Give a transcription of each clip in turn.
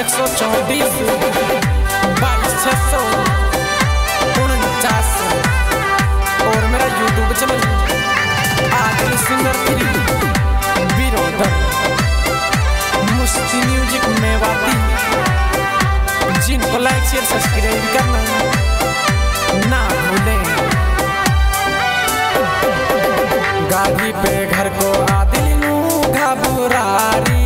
124 22 और मेरा YouTube channel Adil singer 3 brother मुस्ती म्यूजिक मेवाती। जिनको लाइक शेयर सब्सक्राइब करना ना भूलें। गाड़ी पे घर को आदिल नू घबरारी,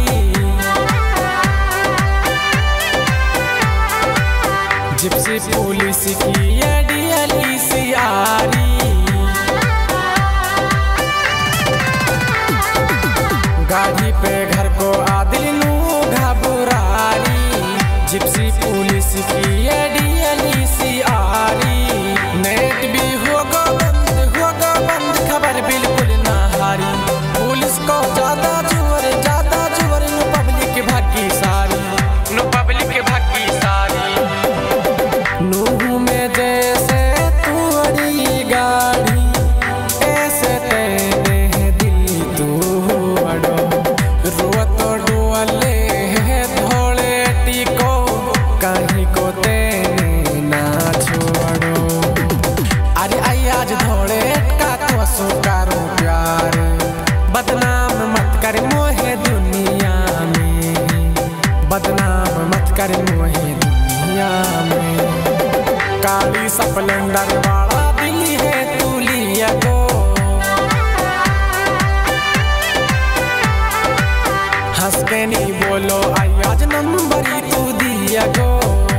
जिप्सी पुलिस की DLCRी। गाड़ी पे घर को आदिल नू घबरारी, जिप्सी पुलिस की DLCRी। नेट भी होगा बंद खबर बिल्कुल ना हारी। पुलिस को ज्यादा जोर नु पब्लिक भागी सारी, नु पब्लिक भागी सारी। नूह में जैसे तुअड़ी गाड़ी, ऐसे तेरे दिल तू अड़ो। रोत डोले धोले टिको, कहीं को तेने ना छोड़ो। अरे आई आज धोले का तो सुकारो प्यार, बदनाम मत कर मोहे दुनिया में, बदनाम मत कर मोहे दुनिया में। काली स्प्लेंडर वाला दिल है तू लिया गो, हंस के नहीं बोलो आई आज नंबर ही तू दिया गो।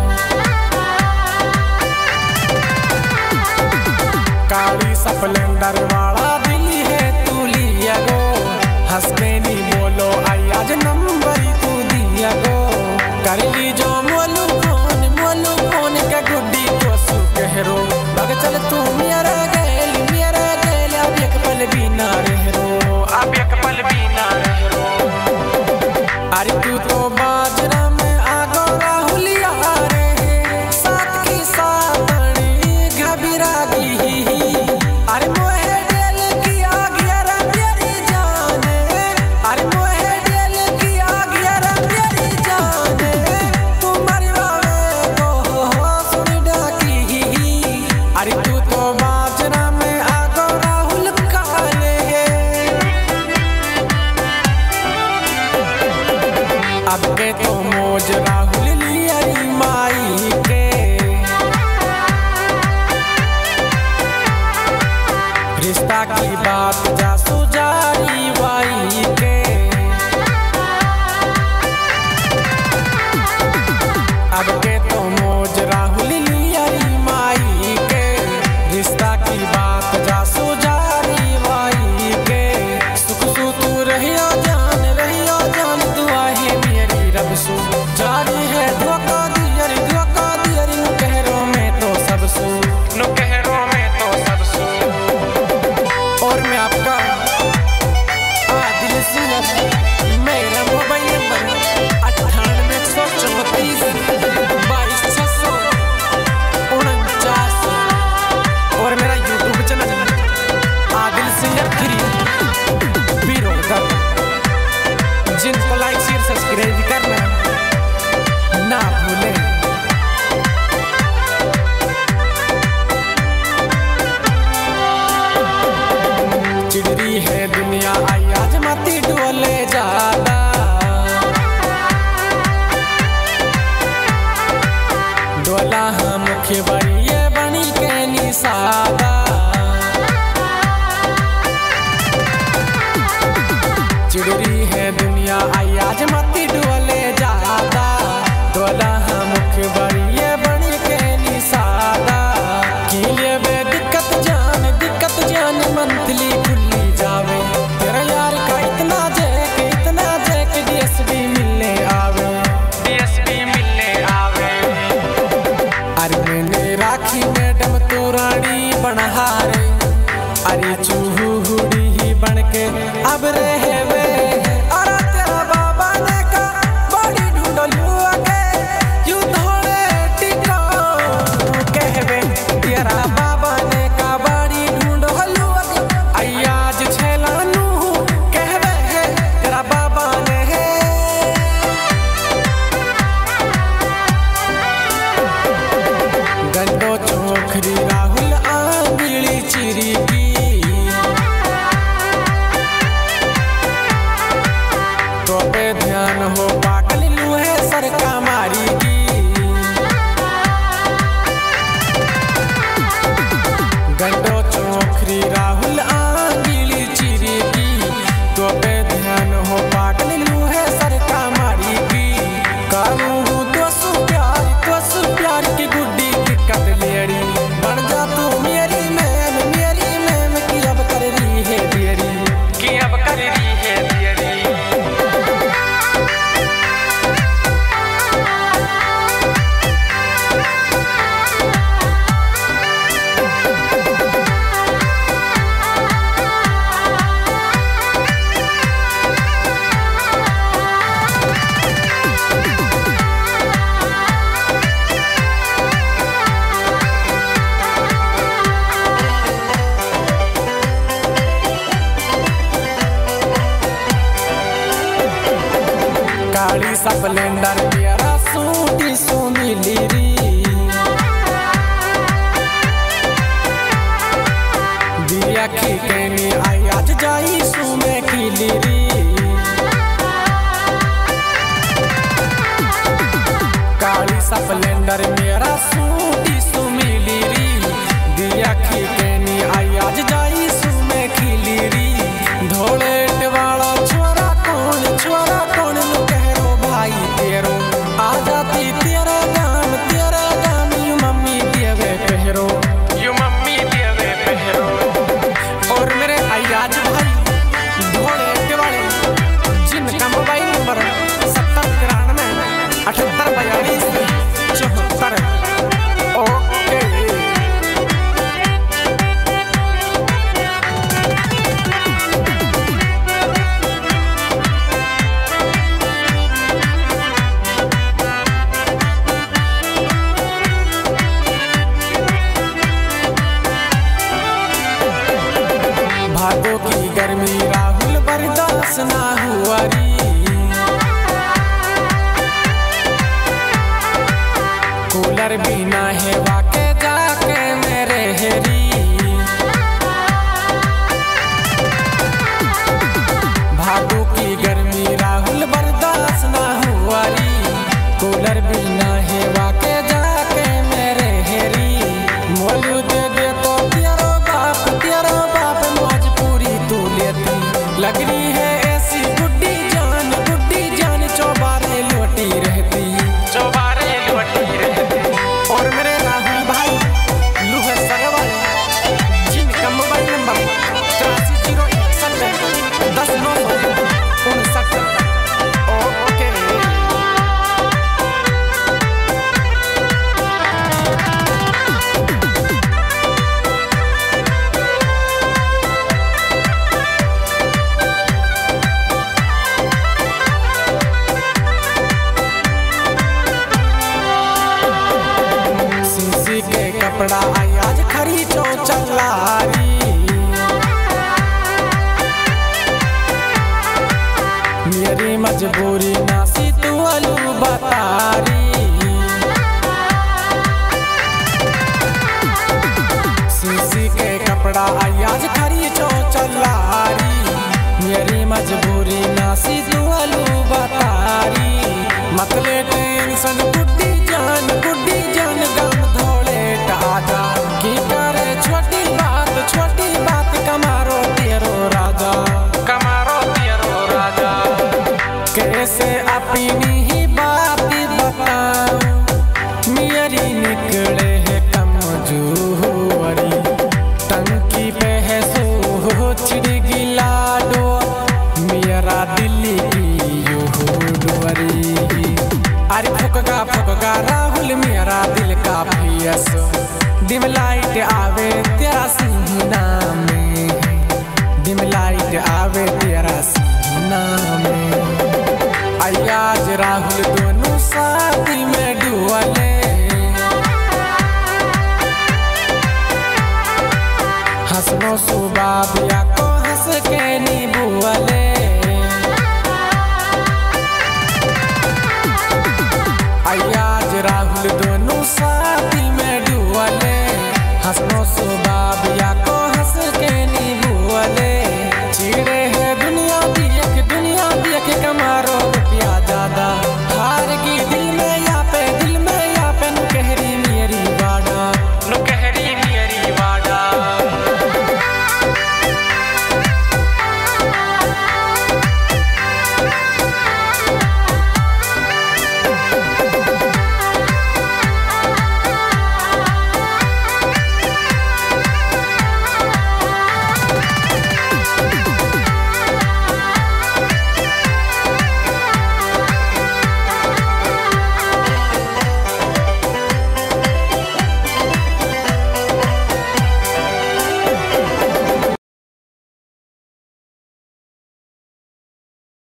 काली स्प्लेंडर वाला दिल है तू लिया गो, हंस के नहीं बोलो आई आज नंबर ही तू दिया गो। कर ली जो मोलू फोन का गुड्डी तो सु कहरो, बग चल तू मेरा गेल अब एक पल भी ना रहरो, अब एक पल भी ना रहरो। अरे तू तो बाजरा में आगो राहुलिया रे, साथ की साथनी घबरा गई। अरे मोहे दिल की आग यारा तेरी जान, अरे मोहे दिल की आग यारा तेरी जान। तू मरवावे को सुन डाकी, अरे तू तो बाजरा में आगो राहुल काले। अब के तो मौज राहुल लियारी माई के, रिश्ता की बात जा सुजारी बाई के। अब के तो मौज राहुल लियारी माई के, रिश्ता की बात जा सुजारी बाई के। सुख तू रहियो जान दुआ है मेरी रब सु। जारी है धोखा दियरी नु कहरो में तो सब सु, नु कहरो में तो सब सु। और मैं आपका आदिल सिंगर, मेरा मोबाइल नंबर 98 134 22 649 और मेरा YouTube channel Adil singer 3 brother. जिनको लाइक शेयर सब्सक्राइब करना ना भूलें। चिड़री है दुनिया आई आज मती डोले ज्यादा, डोला हम मुख्य बड़िए बनी के निसादा। चिड़री है दुनिया आई आज मती डोले ज्यादा, डोला हम मुख्य बड़िए बनी के निसादा। किले बे दिक्कत जान मंथली खुली जावे, तेरा यार का इतना जैक DSP मिलने आवे। अरे मैंने राखी मैडम तो रानी बनहारे, अरे चूहू हुड़ी ही बन के अब रहवे। अरे तेरा बाबा ने का बड़ी ढूंढलू आगे, यू धोले टिका कहवे। तेरा बाबा ने का बड़ी ढूंढलू आगे, आई आज छेलानू कहवे। तेरा बाबा ने आंगली चिरी की तो पे ध्यान हो पागल लूहे सरका मारी की गंडो चोखरी राहुल आंगली चिरी की तो पे ध्यान हो पागल लूहे सरका मारी की करूँ तो सु प्यार की गुड्डी दिक्कत लेड़ी बन जा तू मेरी मैम की अब कर रही है देरी की अब कर रही है देरी। काली स्प्लेंडर मेरा सूटी सुनीली री दिया की कहनी आई आज जाई सुमे की लीरी काली स्प्लेंडर मेरा सूटी सुनीली री दिया की कहनी आई आज जाई सुमे की लीरी धोलेट वाला छोरा कौन भाई तेरो आ जाती तेरे गाम यू मम्मी देवे पहरो और मेरे अयाज भाई धोले वाले जिनका मोबाइल नंबर 7093 78 42 74 ओके। भादों की गर्मी राहुल बर्दाश्त ना हुआ री कूलर भी ना है वाके जाके मेरे हेरी भादों की गर्मी राहुल बर्दाश्त ना हुआ री कूलर भी ना है वाके जाके मेरे हेरी मोलू दे तो तेरो बाप मौज पूरी तू लेती लग रही है ऐसी गुड्डी जान चौबारे लोटी रहती और मेरे राहुल भाई लूहे सरवा जिनका मोबाइल नंबर 8301 10 ओके। के कपड़ा आई आज खरी चो चलारी मेरी मजबूरी नासी तू अलू बतारी सीसी के कपड़ा आई आज खरी चो चलारी मेरी मजबूरी नासी तू अलू बतारी मतले टेंशन गुड्डी जान गम धोले टाजा की करे छोटी बात कमारो तेरो राजा कैसे अपनी ही बात बताऊं मेरी निकले है कमजोरी टंकी पे है सोच गिला दो मेरा दिल की डोरी अरे फुकगा राहुल मेरा दिल का भैयस डिम लाइट आवे तेरा सीना में डिम लाइट आवे तेरा सीना में अयाज राहुल दोनों शादी में डुअले हंसनो सुबाबिया को हंस के नी बुअले अयाज राहुल दोनों शादी में डुअले हंसनो सुबह बिया को